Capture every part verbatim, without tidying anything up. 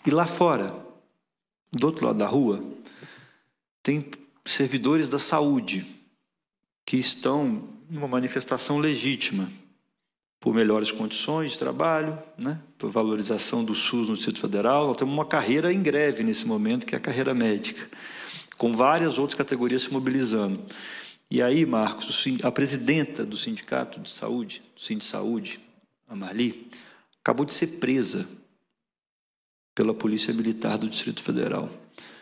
E lá fora, do outro lado da rua, tem servidores da saúde que estão numa manifestação legítima por melhores condições de trabalho, né? Por valorização do SUS no Distrito Federal. Nós temos uma carreira em greve nesse momento, que é a carreira médica, com várias outras categorias se mobilizando. E aí, Marcos, a presidenta do Sindicato de Saúde, do Sindisaúde, a Marli, acabou de ser presa pela Polícia Militar do Distrito Federal.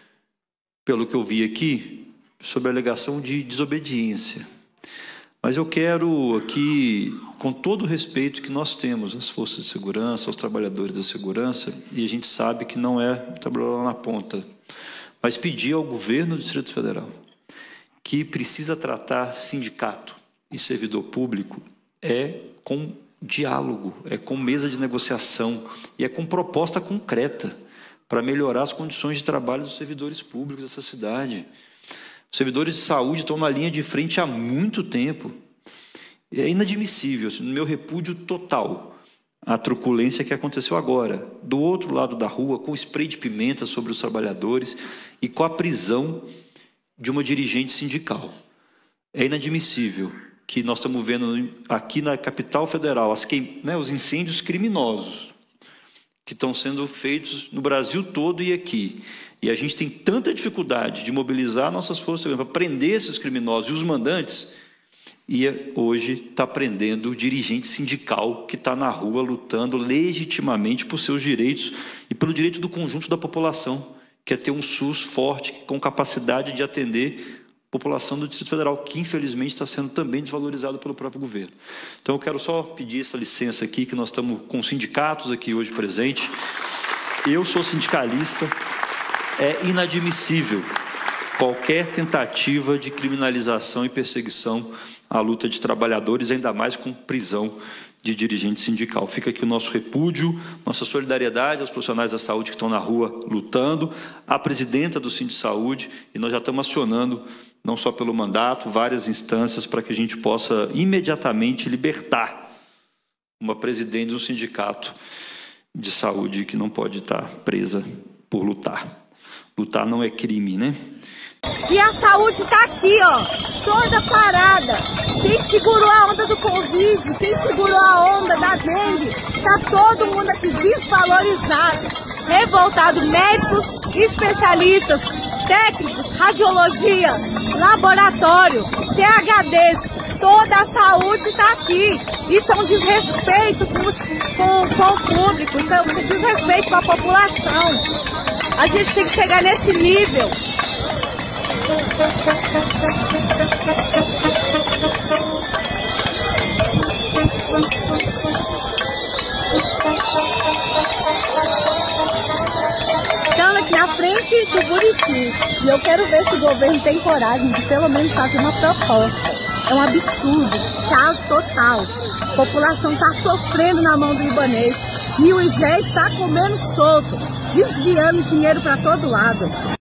Pelo que eu vi aqui, sob a alegação de desobediência. Mas eu quero aqui, com todo o respeito que nós temos às forças de segurança, aos trabalhadores da segurança, e a gente sabe que não é trabalhar na ponta, mas pedir ao governo do Distrito Federal que precisa tratar sindicato e servidor público é com diálogo, é com mesa de negociação e é com proposta concreta para melhorar as condições de trabalho dos servidores públicos dessa cidade. Os servidores de saúde estão na linha de frente há muito tempo. É inadmissível, no meu repúdio total, a truculência que aconteceu agora, do outro lado da rua, com spray de pimenta sobre os trabalhadores e com a prisão de uma dirigente sindical. É inadmissível que nós estamos vendo aqui na capital federal as que, né, os incêndios criminosos que estão sendo feitos no Brasil todo e aqui. E a gente tem tanta dificuldade de mobilizar nossas forças para prender esses criminosos e os mandantes, e hoje está prendendo o dirigente sindical que está na rua lutando legitimamente por seus direitos e pelo direito do conjunto da população, que é ter um SUS forte, com capacidade de atender a população do Distrito Federal, que infelizmente está sendo também desvalorizado pelo próprio governo. Então eu quero só pedir essa licença aqui, que nós estamos com sindicatos aqui hoje presentes. Eu sou sindicalista. É inadmissível qualquer tentativa de criminalização e perseguição à luta de trabalhadores, ainda mais com prisão de dirigente sindical. Fica aqui o nosso repúdio, nossa solidariedade aos profissionais da saúde que estão na rua lutando, à presidenta do Sindisaúde, e nós já estamos acionando, não só pelo mandato, várias instâncias para que a gente possa imediatamente libertar uma presidente do sindicato de saúde que não pode estar presa por lutar. Lutar não é crime, né? E a saúde está aqui, ó, toda parada. Quem segurou a onda do Covid, quem segurou a onda da dengue, tá todo mundo aqui desvalorizado, revoltado. Médicos, especialistas, técnicos, radiologia, laboratório, T H Ds, toda a saúde está aqui. Isso é um desrespeito com, os, com, com o público, isso é um desrespeito com a população. A gente tem que chegar nesse nível. Estamos aqui na frente do Buriti e eu quero ver se o governo tem coragem de pelo menos fazer uma proposta. É um absurdo, descaso total. A população está sofrendo na mão do libanês e o I G E está comendo solto, desviando dinheiro para todo lado.